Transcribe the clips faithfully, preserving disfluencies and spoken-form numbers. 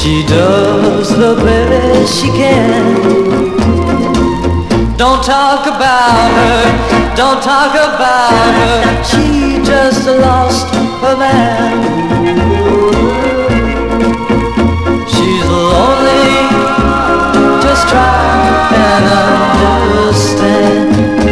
She does the best she can. Don't talk about her, don't talk about her. She just lost her man. She's lonely, just try and understand.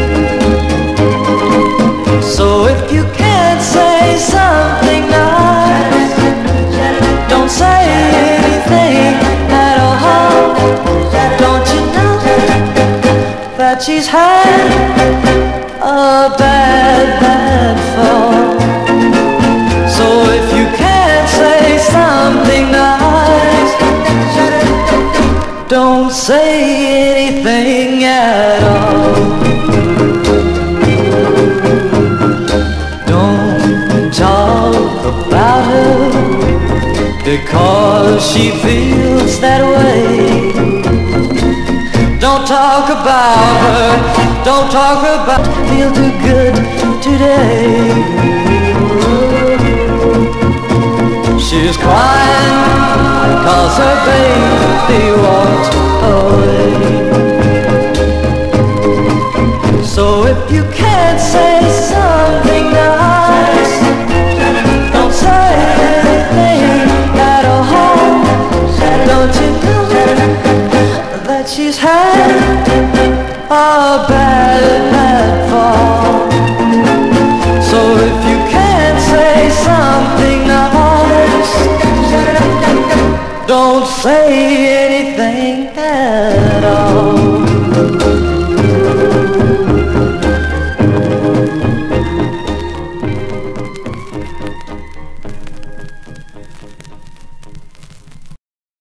So if you can't say something nice, don't say anything at all. Don't you know that she's had a bad, bad fall? So if you can't say something nice, don't say anything at all. Don't talk about her because she feels that way. Don't talk about her, don't talk about feel too good today. She's crying cause her baby walked away. So if you can't say something nice, don't say anything at all. Don't you know that she's had a bad, bad fall? So if you can't say something nice, don't say anything at all.